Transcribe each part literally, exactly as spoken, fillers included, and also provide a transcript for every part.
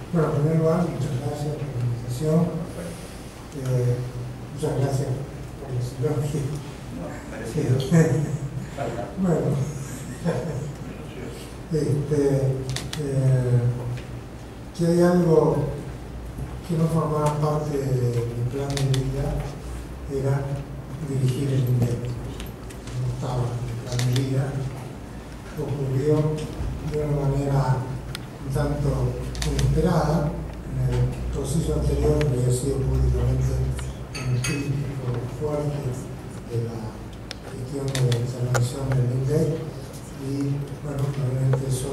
Bueno, en primer lugar, muchas gracias por la invitación. Eh, muchas gracias por los elogios. Bueno, este, eh, que hay algo que no formaba parte de mi plan de vida, era dirigir el INDEC. No estaba en mi plan de vida. Ocurrió de una manera un tanto inesperada. En el proceso anterior había sido públicamente un crítico fuerte de la gestión de la intervención del INDEC y, bueno, realmente eso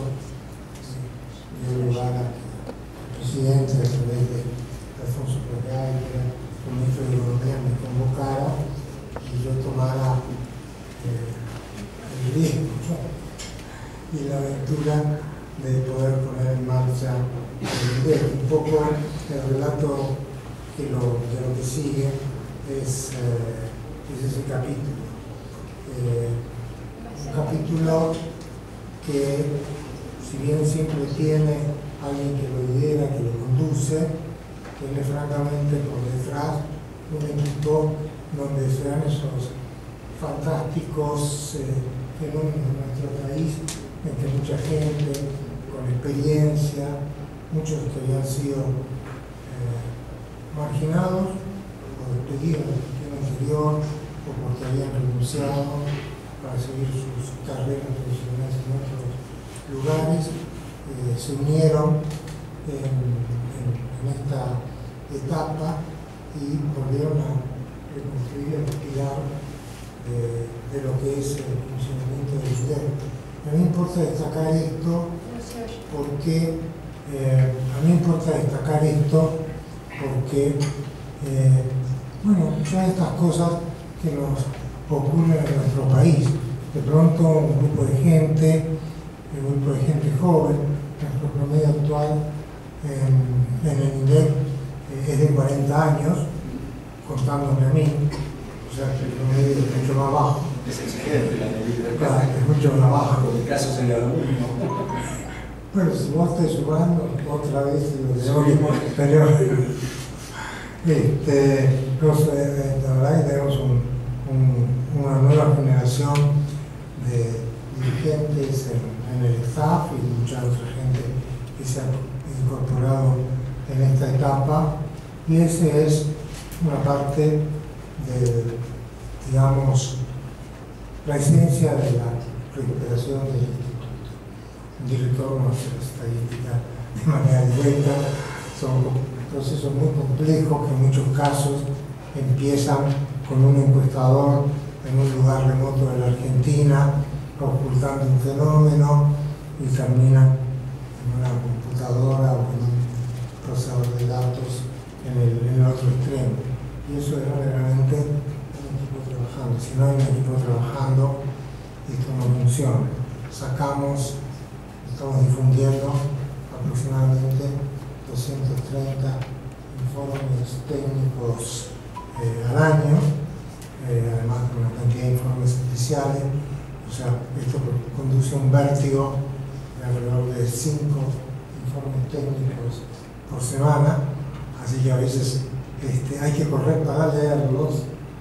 dio lugar a que el presidente, a través de Alfonso Pagay, que era el ministro de Economía, me convocara y yo tomara eh, el riesgo, ¿no? Y la aventura de poder poner en marcha el INDEC. Un poco el relato que lo, de lo que sigue es, eh, es ese capítulo. Eh, un capítulo que, si bien siempre tiene alguien que lo lidera, que lo conduce, tiene francamente por detrás un equipo donde se dan esos fantásticos eh, fenómenos de nuestro país, en que mucha gente con experiencia, muchos que habían sido eh, marginados o despedidos del sistema anterior o porque habían renunciado para seguir sus carreras profesionales en otros lugares, eh, se unieron en, en, en esta etapa y volvieron a reconstruir el pilar de, de lo que es el funcionamiento del INDEC. A mí me importa destacar esto porque eh, a mí me importa destacar esto porque eh, bueno, son estas cosas que nos ocurren en nuestro país. De pronto un grupo de gente, un grupo de gente joven, nuestro promedio actual en, en el INDEC eh, es de cuarenta años, contándome a mí, o sea que el promedio es mucho más bajo. Es exigente la medida. Claro, es mucho más bajo. En el caso sería lo mismo. Bueno, si vos estás sumando otra vez lo de hoy, pero este, nos, eh, la verdad que tenemos un, un, una nueva generación de dirigentes en, en el staff y mucha otra gente que se ha incorporado en esta etapa, y esa es una parte de, digamos, la esencia de la recuperación del instituto. Un director no hace la estadística de manera directa, son procesos muy complejos que en muchos casos empiezan con un encuestador en un lugar remoto de la Argentina, ocultando un fenómeno, y terminan en una computadora o en un procesador de datos en el, en el otro extremo. Y eso es verdaderamente un equipo trabajando. Si no hay un equipo trabajando, esto no funciona. Sacamos, estamos difundiendo aproximadamente doscientos treinta informes técnicos eh, al año, eh, además de una cantidad de informes especiales. O sea, esto conduce a un vértigo de alrededor de cinco informes técnicos por semana, así que a veces este, hay que correr para leerlos.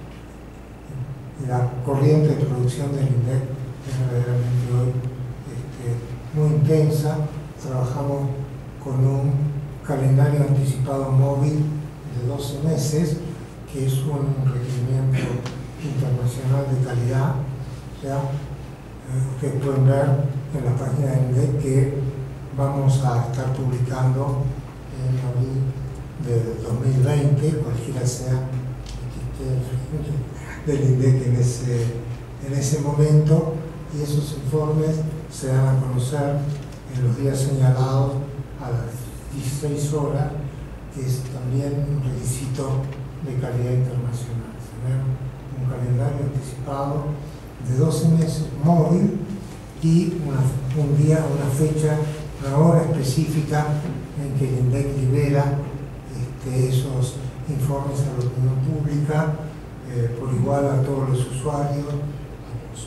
La corriente de producción del INDEC es verdaderamente hoy este, muy intensa. Trabajamos con un calendario anticipado móvil de doce meses, que es un requerimiento internacional de calidad. O sea, eh, ustedes pueden ver en la página del INDEC que vamos a estar publicando en abril del dos mil veinte, cualquiera sea que esté del INDEC en ese, en ese momento, y esos informes se dan a conocer en los días señalados a las dieciséis horas, que es también un requisito de calidad internacional. Tener un calendario anticipado de doce meses móvil y una, un día, una fecha, una hora específica en que el INDEC libera este, esos informes a la opinión pública, eh, por igual a todos los usuarios, a los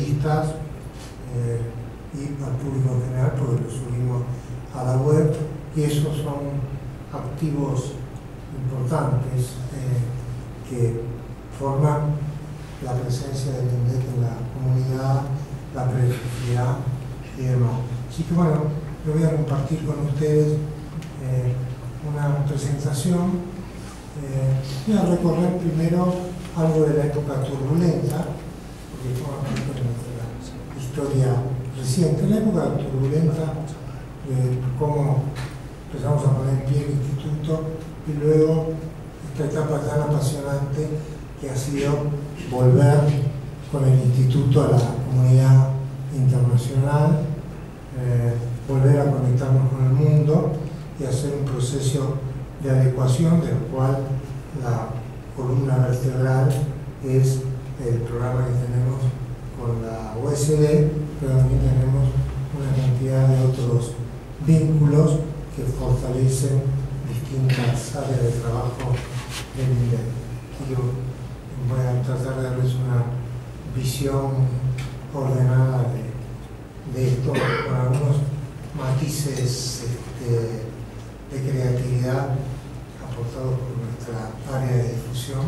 periodistas eh, y al público en general, porque lo subimos a la web y esos son activos importantes eh, que forman la presencia del INDEC en la comunidad, la prioridad y demás. Así que bueno, yo voy a compartir con ustedes eh, una presentación. Eh, voy a recorrer primero algo de la época turbulenta, porque forma parte de nuestra historia reciente. La época turbulenta, de cómo empezamos a poner en pie el instituto, y luego esta etapa tan apasionante que ha sido volver con el instituto a la comunidad internacional, eh, volver a conectarnos con el mundo y hacer un proceso de adecuación, del cual la columna vertebral es el programa que tenemos con la O S D, pero también tenemos una cantidad de otros vínculos que fortalecen distintas áreas de trabajo del INDEC. Yo voy a tratar de darles una visión ordenada de, de esto, con algunos matices este, de creatividad aportados por nuestra área de difusión.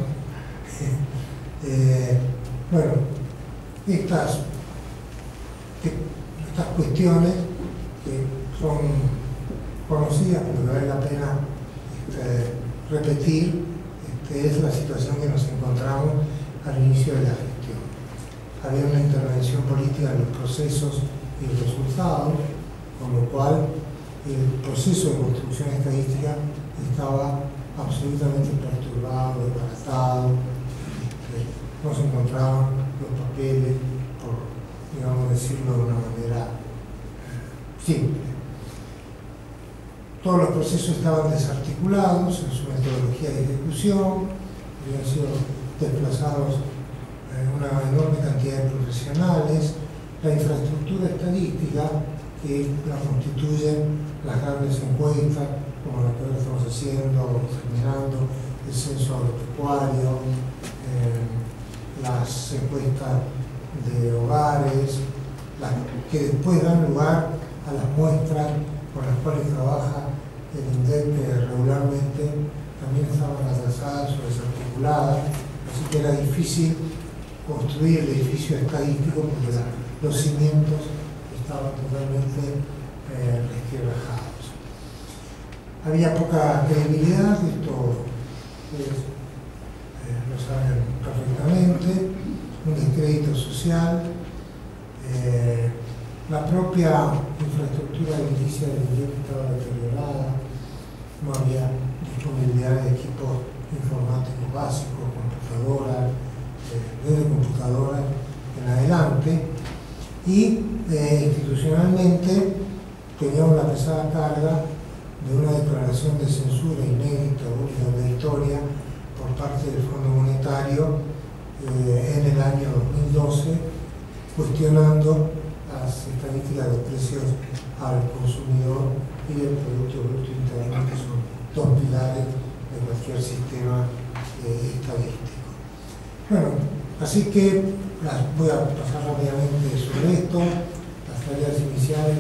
eh, bueno, estas, estas cuestiones que son conocidas, pero que vale la pena este, repetir, este, es la situación que nos encontramos al inicio de la gestión. Había una intervención política en los procesos y resultados, con lo cual el proceso de construcción estadística estaba absolutamente perturbado, desbaratado, este, no se encontraban los papeles, por, digamos, decirlo de una manera simple. Todos los procesos estaban desarticulados en su metodología de ejecución, habían sido desplazados eh, una enorme cantidad de profesionales, la infraestructura estadística que la constituyen las grandes encuestas, como la que ahora estamos haciendo, generando el censo agropecuario, eh, las encuestas de hogares, las que después dan lugar a las muestras con las cuales trabaja el INDEC regularmente, también estaban atrasadas o desarticuladas, así que era difícil construir el edificio estadístico porque la, los cimientos estaban totalmente eh, resquebrajados. Había poca credibilidad, esto ustedes eh, lo saben perfectamente, un descrédito social, eh, la propia infraestructura edilicia del INDEC estaba deteriorada, no había disponibilidad de equipos informáticos básicos, computadoras, eh, desde computadoras en adelante, y eh, institucionalmente teníamos la pesada carga de una declaración de censura inédita, única en la historia, por parte del Fondo Monetario eh, en el año dos mil doce, cuestionando las estadísticas de precios al consumidor y del Producto Bruto Interno, que son dos pilares de cualquier sistema eh, estadístico. Bueno, así que las, voy a pasar rápidamente sobre esto. Las tareas iniciales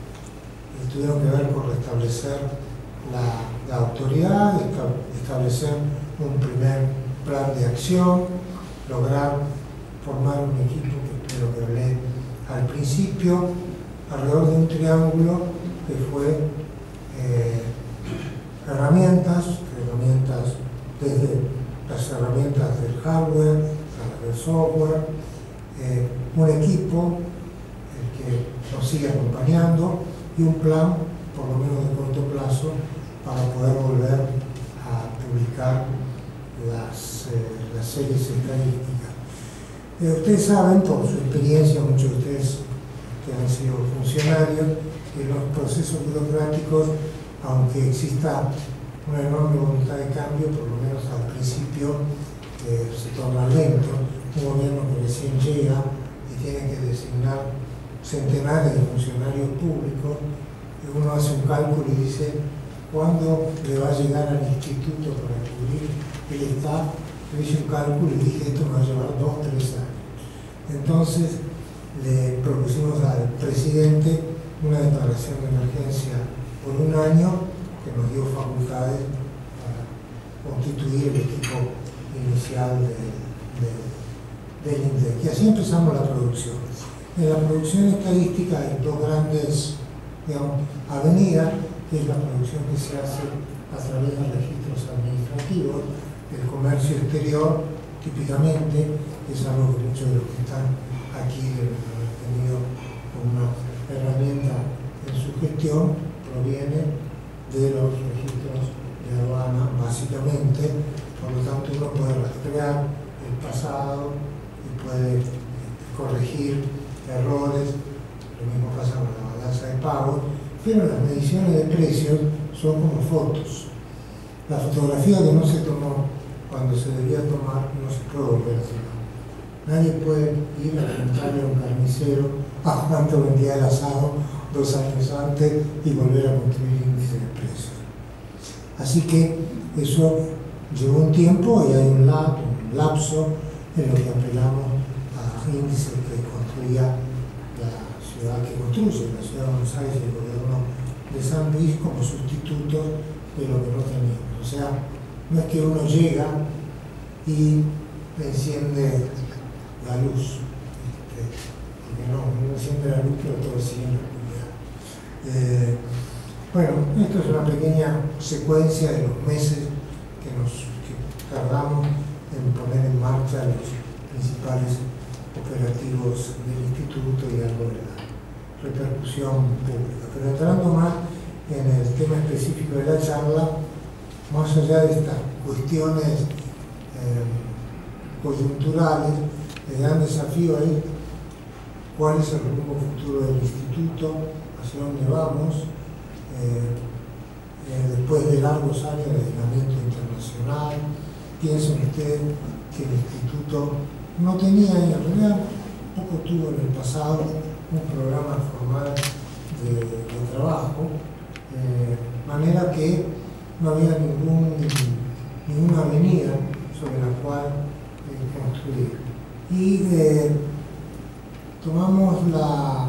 eh, tuvieron que ver con restablecer la, la autoridad, establecer un primer plan de acción, lograr formar un equipo que espero que hablé al principio, alrededor de un triángulo que fue eh, herramientas, herramientas desde las herramientas del hardware, las del software, eh, un equipo el que nos sigue acompañando y un plan, por lo menos de corto plazo, para poder volver a publicar las, eh, las series estadísticas. Eh, ustedes saben, por su experiencia, muchos de ustedes que han sido funcionarios, que los procesos burocráticos, aunque exista una enorme voluntad de cambio, por lo menos al principio eh, se torna lento. Un gobierno que recién llega y tiene que designar centenares de funcionarios públicos, y uno hace un cálculo y dice cuándo le va a llegar al instituto para cubrir el staff. Yo hice un cálculo y dije esto me va a llevar dos o tres años. Entonces le propusimos al presidente una declaración de emergencia por un año que nos dio facultades para constituir el equipo inicial de, de, del INDEC. Y así empezamos la producción. En la producción estadística hay dos grandes, digamos, avenidas, que es la producción que se hace a través de registros administrativos. El comercio exterior, típicamente, es algo que muchos de los que están aquí deben haber tenido una herramienta en su gestión, proviene de los registros de aduana, básicamente. Por lo tanto, uno puede rastrear el pasado y puede corregir errores. Lo mismo pasa con la balanza de pagos, pero las mediciones de precios son como fotos. La fotografía que no se tomó cuando se debía tomar no se puede volver a tomar. Nadie puede ir a preguntarle a un carnicero a cuánto vendía el asado dos años antes y volver a construir índice de precios. Así que eso llevó un tiempo y hay un, lap, un lapso en lo que apelamos a índices que construía la ciudad que construye, la ciudad de Buenos Aires y el gobierno de San Luis como sustitutos de lo que no teníamos. O sea, no es que uno llega y enciende la luz, este, porque no, uno enciende la luz pero todo sigue en la oscuridad. Eh, bueno, esto es una pequeña secuencia de los meses que nos que tardamos en poner en marcha los principales operativos del instituto y algo de la repercusión pública. Pero entrando más en el tema específico de la charla, más allá de estas cuestiones eh, coyunturales, el gran desafío es cuál es el rumbo futuro del instituto, hacia dónde vamos, eh, eh, después de largos años de aislamiento internacional. Piensen ustedes que el instituto no tenía, y en realidad poco tuvo en el pasado, un programa formal de, de trabajo, de eh, manera que no había ningún, ninguna avenida sobre la cual eh, construir. Y eh, tomamos la,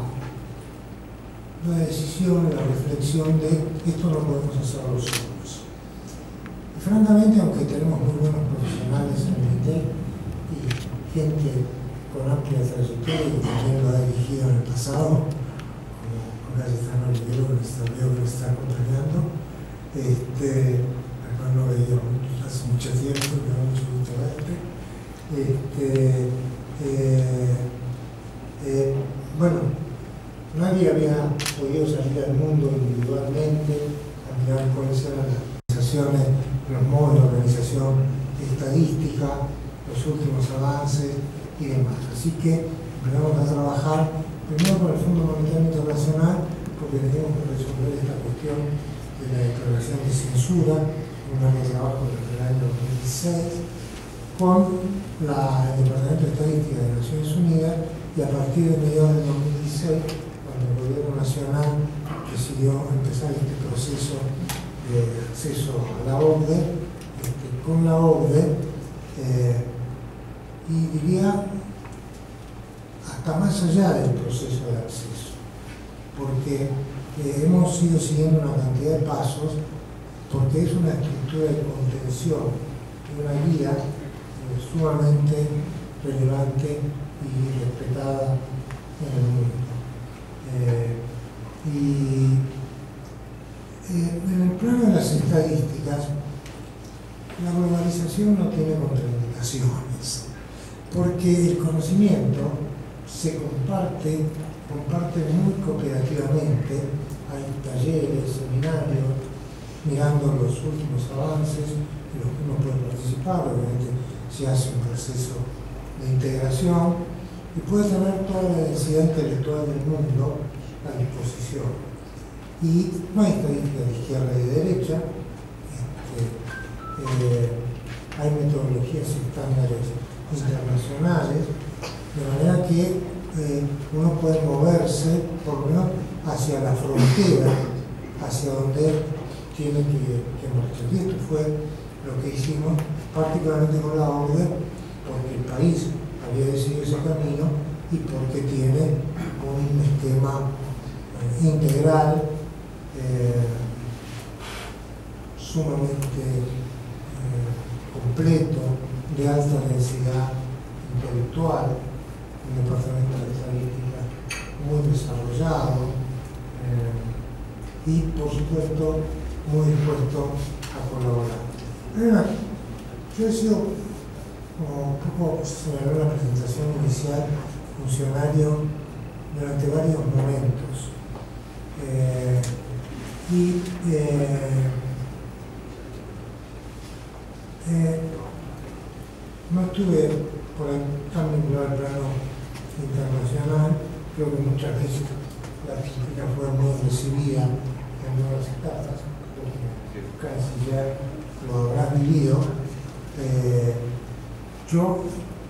la decisión, la reflexión de esto no podemos hacerlo solos. Y francamente, aunque tenemos muy buenos profesionales en el INDEC y gente con amplia trayectoria que también lo ha dirigido en el pasado, como Cayetano Olivero, que está, veo que me está acompañando, este, además no veía hace mucho tiempo, me da mucho gusto verte. Este, eh, eh, bueno, nadie había podido salir al mundo individualmente a mirar cuáles eran las organizaciones, los modos de organización estadística, los últimos avances y demás. Así que empezamos a trabajar primero con el Fondo Monetario Internacional, porque teníamos que resolver esta cuestión de la declaración de censura, un año de trabajo desde el año dos mil dieciséis, con la, el Departamento de Estadística de Naciones Unidas, y a partir de mediados del dos mil dieciséis, cuando el Gobierno Nacional decidió empezar este proceso de acceso a la O C D E, este, con la O C D E, eh, y diría hasta más allá del proceso de acceso, porque eh, hemos ido siguiendo una cantidad de pasos, porque es una estructura de contención y una guía eh, sumamente relevante y respetada en el mundo. Eh, y eh, en el plano de las estadísticas, la globalización no tiene contraindicaciones, porque el conocimiento se comparte, comparte muy cooperativamente. Hay talleres, seminarios, mirando los últimos avances en los que uno puede participar. Obviamente se hace un proceso de integración y puede tener toda la densidad intelectual del mundo a disposición. Y no hay estadística de izquierda y de derecha, este, eh, hay metodologías y estándares internacionales, de manera que eh, uno puede moverse por lo menos hacia la frontera, hacia donde tiene que, que marchar. Y esto fue lo que hicimos, particularmente con la O C D E, porque el país había decidido ese camino y porque tiene un esquema eh, integral, eh, sumamente eh, completo, de alta densidad intelectual, un departamento de estadística muy desarrollado eh, y, por supuesto, muy dispuesto a colaborar. Una, yo he sido, como un poco señaló en la presentación inicial, funcionario durante varios momentos. Eh, y eh, eh, no estuve por el tan vinculado al plano internacional. Creo que muchas veces la Argentina fue muy recibida en nuevas etapas, porque el canciller lo habrá vivido. Eh, yo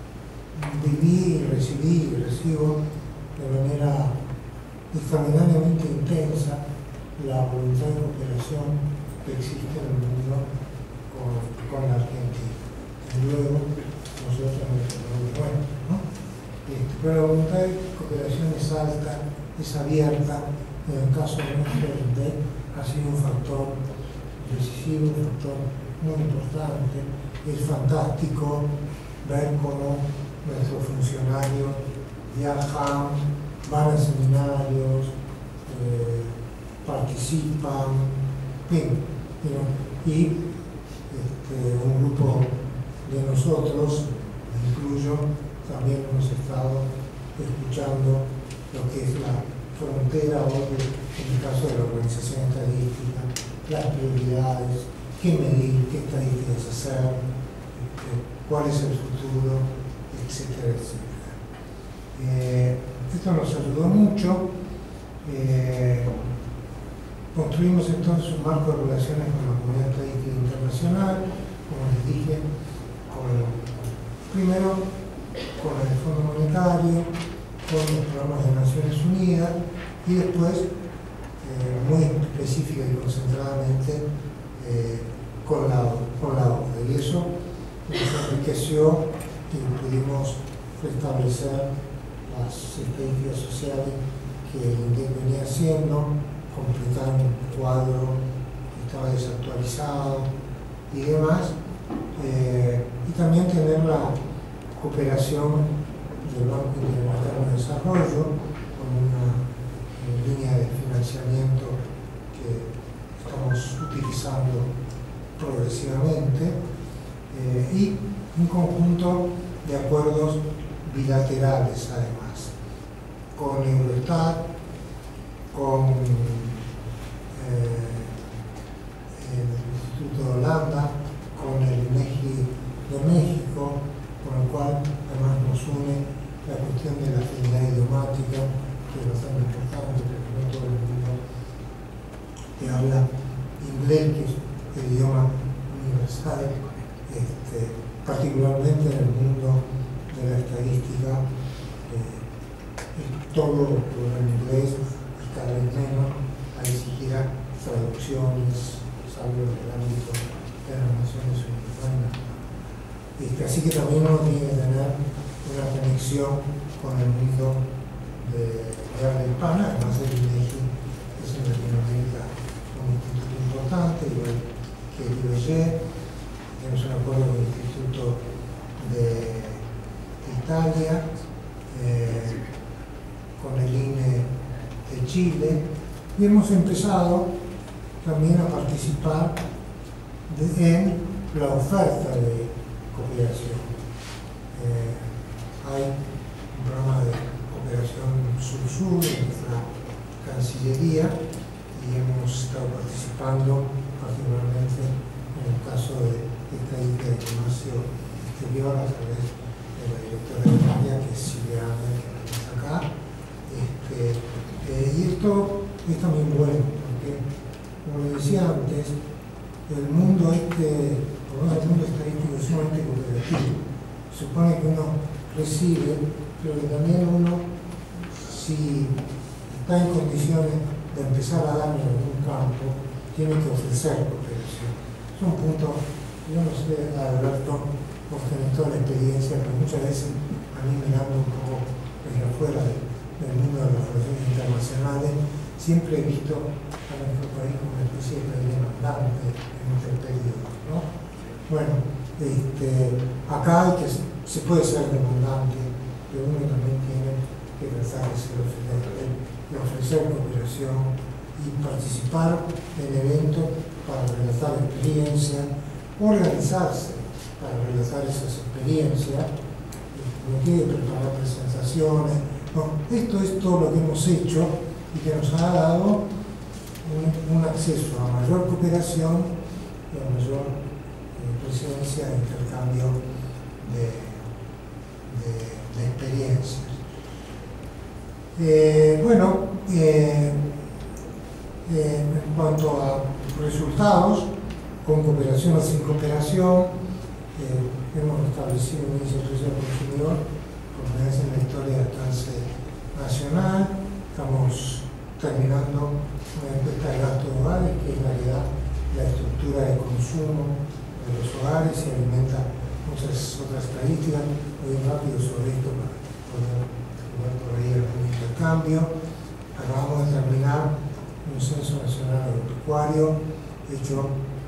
viví, recibí y recibo de manera extraordinariamente intensa la voluntad de cooperación que existe en el mundo con, con la Argentina. Y luego nosotros nos bueno, ¿no? Este, pero la voluntad de cooperación es alta, es abierta. En el caso nuestro, el D E ha sido un factor decisivo, un factor muy importante. Es fantástico ver cómo nuestros funcionarios viajan, van a seminarios, eh, participan, en fin, ¿no? Y este, un grupo de nosotros, me incluyo, también hemos estado escuchando lo que es la frontera hoy, en el caso de la organización estadística, las prioridades, qué medir, qué estadísticas hacer, este, cuál es el futuro, etcétera, etcétera. Eh, esto nos ayudó mucho. Eh, construimos entonces un marco de relaciones con la comunidad estadística internacional, como les dije, con, primero con el Fondo Monetario, con los programas de Naciones Unidas y después, eh, muy específica y concentradamente, eh, con la, con la O C D E. Y eso nos enriqueció y pudimos restablecer las estadísticas sociales que el INDEC venía haciendo, completar un cuadro que estaba desactualizado y demás, eh, y también tener la cooperación del Banco Interamericano de Desarrollo con una eh, línea de financiamiento que estamos utilizando progresivamente, eh, y un conjunto de acuerdos bilaterales además, con Eurostat, con eh, el Instituto de Holanda, con el INEGI de México, con lo cual además nos une la cuestión de la afinidad idiomática, que es bastante importante, porque no todo el mundo que habla inglés, que es el idioma universal, este, particularmente en el mundo de la estadística, eh, todo en inglés y cada vez menos a exigir traducciones, salvo en el ámbito de las Naciones Unidas. Este, así que también uno tiene que tener una conexión con el mundo de, de habla hispana. Además, el INEGI es en Latinoamérica un instituto importante, igual que el I B G. Tenemos un acuerdo con el Instituto de, de Italia, eh, con el I N E de Chile, y hemos empezado también a participar de, en la oferta de cooperación. Eh, hay un programa de cooperación sur-sur en nuestra Cancillería y hemos estado participando particularmente en el caso de estadística de comercio exterior a través de la directora de España, que es Silvia Ángel, que está acá. Este, eh, y esto es también bueno, porque, como le decía antes, el mundo este, por lo menos el mundo estadístico es sumamente cooperativo. Se supone que uno recibe, pero que también uno, si está en condiciones de empezar a dar en algún campo, tiene que ofrecer cooperación. Es un punto, yo no sé, Alberto, vos tenés toda la experiencia, pero muchas veces a mí mirando un poco desde afuera de, del mundo de las relaciones internacionales, siempre he visto a nuestro país como una especie de problema demandante en este periodo, ¿no? Bueno, este, acá hay que, se puede ser demandante, pero uno también tiene que tratar de ser ofrecer, de ofrecer cooperación y participar en eventos para relatar experiencias, organizarse para relatar esas experiencias, no tiene que preparar presentaciones. No, esto es todo lo que hemos hecho y que nos ha dado un, un acceso a mayor cooperación y a mayor eh, presencia e intercambio de, de, de experiencias. Eh, bueno, eh, eh, en cuanto a resultados, con cooperación o sin cooperación, eh, hemos establecido un índice de precio al consumidor por primera vez en la historia del alcance nacional. Estamos terminando una encuesta de gastos de hogares, que es la que da la estructura de consumo de los hogares y alimenta muchas otras estadísticas. Muy rápido sobre esto para poder jugar por ahí algún intercambio. Acabamos de terminar un censo nacional agropecuario hecho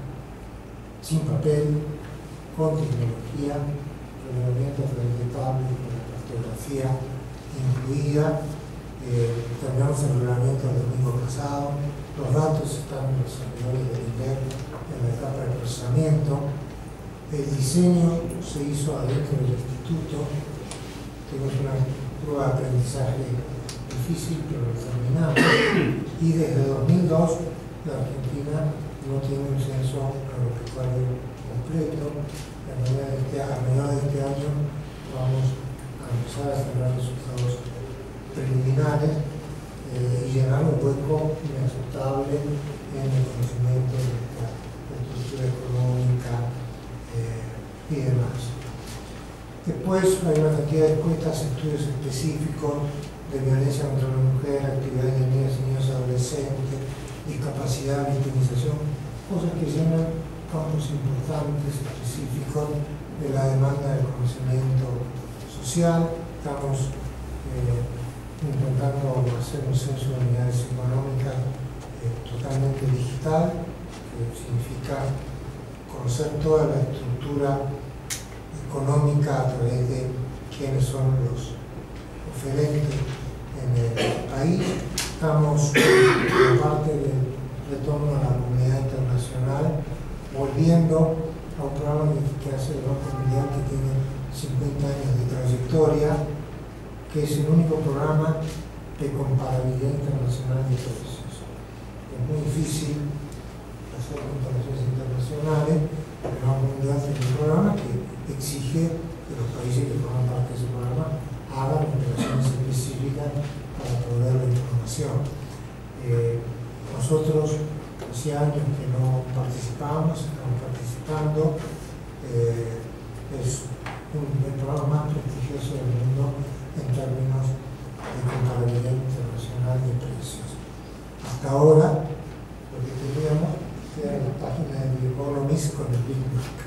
sin papel, con tecnología, relevamiento a través de tablet, con la cartografía incluida. Eh, terminamos el reglamento el domingo pasado. Los datos están en los servidores del I N E C en la etapa de procesamiento. El diseño se hizo adentro del instituto. Tenemos una prueba de aprendizaje difícil, pero lo terminamos. Y desde dos mil dos la Argentina no tiene un censo agropecuario completo. A medida de este, a mediados de este año vamos a empezar a tener resultados preliminares eh, y llenar un hueco inaceptable en el conocimiento de la estructura económica eh, y demás. Después hay una cantidad de encuestas, estudios específicos de violencia contra la mujer, actividades de niñas y niños adolescentes, discapacidad, victimización, cosas que llenan campos importantes, específicos de la demanda del conocimiento social. Estamos eh, intentando hacer un censo de unidades económicas eh, totalmente digital, que significa conocer toda la estructura económica a través de quiénes son los oferentes en el país. Estamos en parte del retorno a la comunidad internacional, volviendo a un programa que hace el Banco Mundial, que tiene cincuenta años de trayectoria, que es el único programa de comparabilidad internacional de precios. Es muy difícil hacer comparaciones internacionales, pero el Banco Mundial tiene un programa que exige que los países que forman parte de ese programa hagan operaciones específicas para proveer la información. Eh, nosotros hacía años que no participábamos, estamos participando. Eh, es un, el programa más prestigioso del mundo en términos de comparabilidad internacional de precios. Hasta ahora, lo que teníamos era la página de The Economist con el Big Mac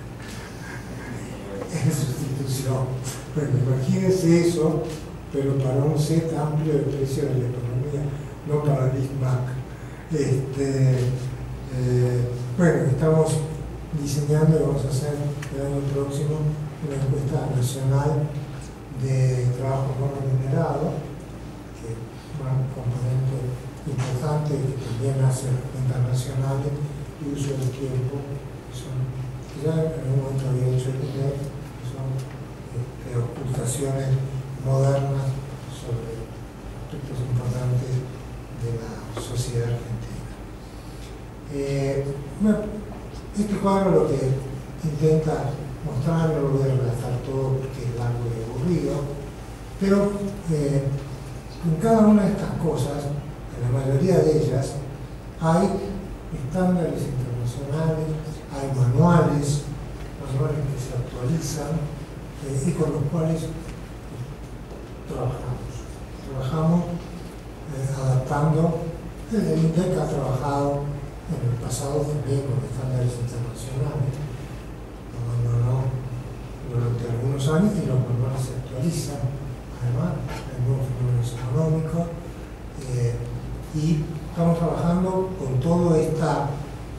en sustitución. Bueno, imagínense eso, pero para un set amplio de precios de la economía, no para Big Mac. Este, eh, bueno, estamos diseñando y vamos a hacer el año próximo una encuesta nacional de trabajo no remunerado, que es un componente importante que también hace internacionales y uso del tiempo, que son, que ya en algún momento había hecho el I N E C, que son este, ocultaciones modernas sobre aspectos importantes de la sociedad argentina. Eh, bueno, este cuadro lo que intenta mostrar, no lo voy a relatar todo porque es largo y aburrido, pero eh, en cada una de estas cosas, en la mayoría de ellas, hay estándares internacionales, hay manuales, manuales que se actualizan eh, y con los cuales trabajamos. Trabajamos eh, adaptando. El I N E C ha trabajado en el pasado también con estándares internacionales. Lo abandonó durante algunos años y los manuales se actualizan. Además, hay nuevos fenómenos económicos eh, y estamos trabajando con toda esta, de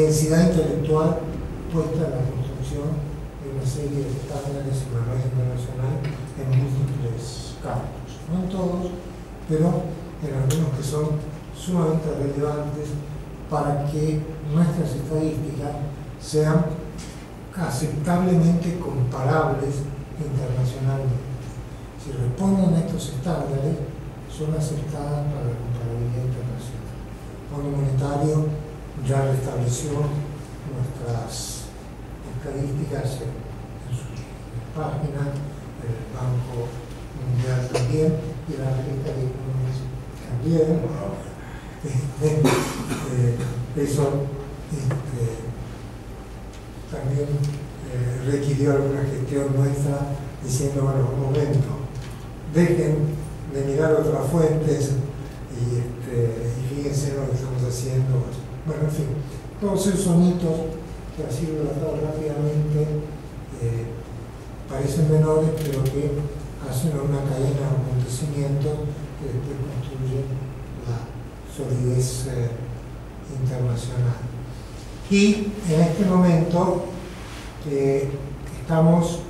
densidad intelectual puesta en la construcción de una serie de estándares y manuales internacionales en múltiples campos, no en todos, pero en algunos que son sumamente relevantes para que nuestras estadísticas sean aceptablemente comparables internacionalmente. Si responden a estos estándares, son aceptadas para la comparabilidad internacional. El Fondo Monetario ya restableció nuestras estadísticas en, en sus páginas, el Banco Mundial también, y la revista de Economía también. Eh, eh, eso este, también eh, requirió alguna gestión nuestra diciendo, bueno, un momento, dejen de mirar otras fuentes y, este, y fíjense lo que estamos haciendo. Bueno, en fin, todos esos hitos que así relatados rápidamente eh, parecen menores, pero que hacen una cadena de acontecimientos que después construyen la solidez eh, internacional. Y en este momento eh, estamos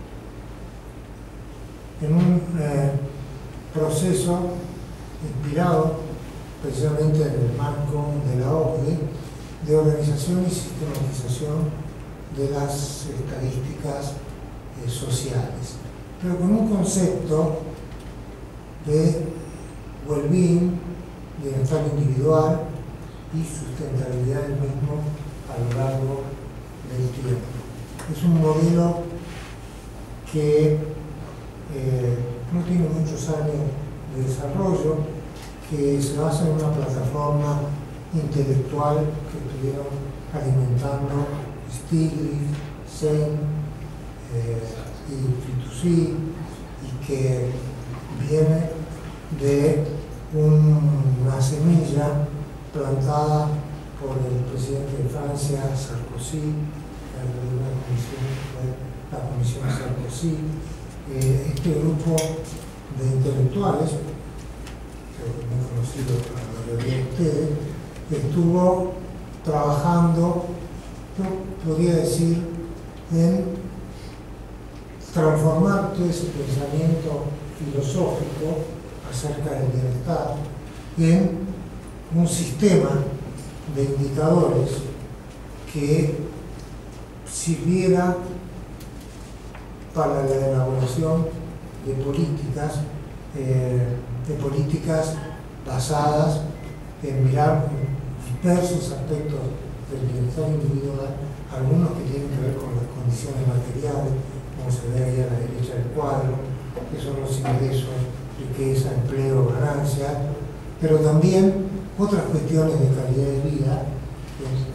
en un eh, proceso inspirado precisamente en el marco de la O C D de organización y sistematización de las estadísticas eh, sociales, pero con un concepto de well-being, bienestar individual y sustentabilidad del mismo a lo largo del tiempo. Es un modelo que eh, no tiene muchos años de desarrollo, que se basa en una plataforma intelectual que estuvieron alimentando Stiglitz, Sein eh, y Fitoussi, y que viene de un, una semilla plantada por el presidente de Francia, Sarkozy, una comisión, la Comisión Sarkozy. Eh, este grupo de intelectuales, creo que muy conocido por la mayoría de ustedes, estuvo trabajando, yo podría decir, en transformar todo ese pensamiento filosófico acerca del bienestar en un sistema de indicadores que sirviera para la elaboración de políticas, eh, de políticas basadas en mirar diversos aspectos del bienestar individual, algunos que tienen que ver con las condiciones materiales, como se ve ahí a la derecha del cuadro, que son los ingresos, riqueza, empleo, ganancias, pero también otras cuestiones de calidad de vida, que es,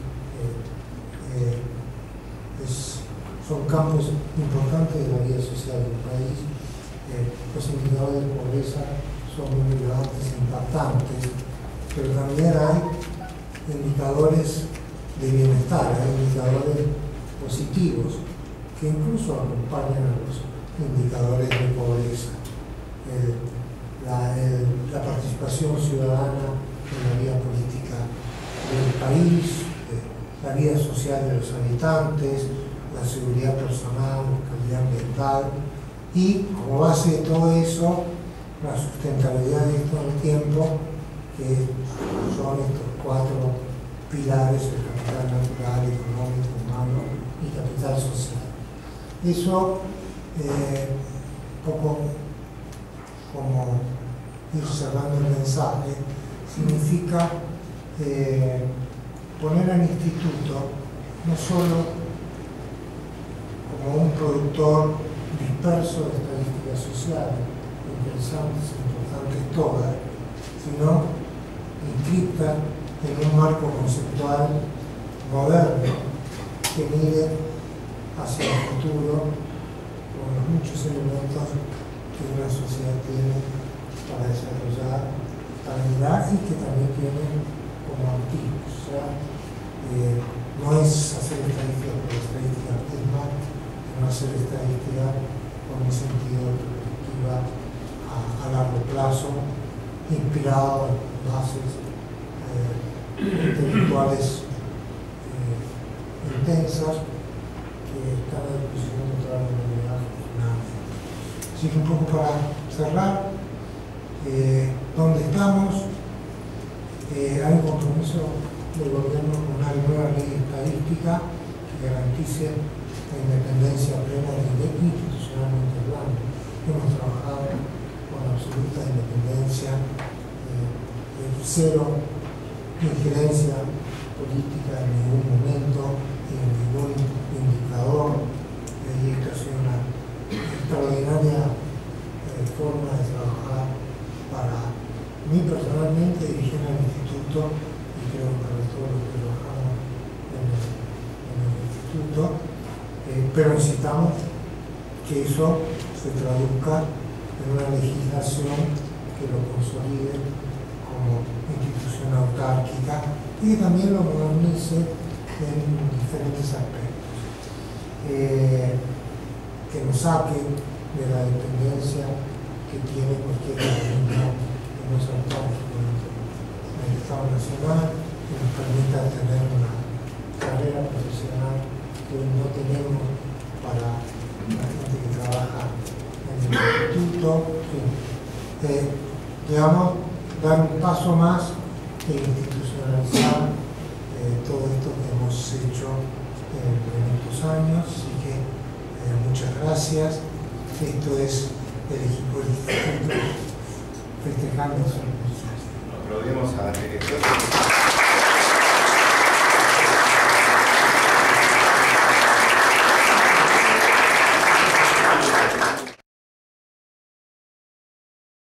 eh, eh, es, son campos importantes de la vida social del país. Eh, los indicadores de pobreza son muy relevantes e impactantes, pero también hay indicadores de bienestar, hay indicadores positivos que incluso acompañan a los indicadores de pobreza. Eh, la, el, la participación ciudadana en la vida política del país, eh, la vida social de los habitantes, la seguridad personal, la calidad ambiental y, como base de todo eso, la sustentabilidad de todo el tiempo, que son estos cuatro pilares: el capital natural, económico, humano y capital social. Eso, eh, un poco como ir cerrando el mensaje, significa eh, poner al instituto no solo como un productor disperso de estadísticas sociales, interesantes e importantes todas, sino inscritas en un marco conceptual moderno que mire hacia el futuro con los muchos elementos que una sociedad tiene para desarrollar, para mirar y que también tiene como activos. O sea, eh, no es hacer estadística por estadística misma, sino hacer estadística con un sentido de perspectiva a, a largo plazo, inspirado en bases eh, intelectuales eh, extensas que están a disposición de toda la comunidad, afortunadamente. Así que un poco para cerrar, eh, ¿dónde estamos? Eh, hay un compromiso del gobierno con una nueva ley estadística que garantice la independencia plena del I N E C institucionalmente hablando. Hemos trabajado con absoluta independencia, eh, cero injerencia política en ningún momento, en ningún indicador, y esto ha sido una extraordinaria eh, forma de trabajar para mí personalmente, dirigir al instituto, y creo que para todos los que trabajamos en el, en el instituto, eh, pero necesitamos que eso se traduzca en una legislación que lo consolide como institución autárquica y que también lo modernice en diferentes aspectos. Eh, que nos saque de la dependencia que tiene cualquier organismo que no es autónomo en el Estado Nacional, que nos permita tener una carrera profesional que hoy no tenemos para la gente que trabaja en el instituto. Sí. Eh, digamos, dar un paso más e institucionalizar eh, todo esto que hemos hecho en, en estos años. Así que eh, muchas gracias. Esto es el equipo del instituto festejando su organización. Aplaudimos a la directora.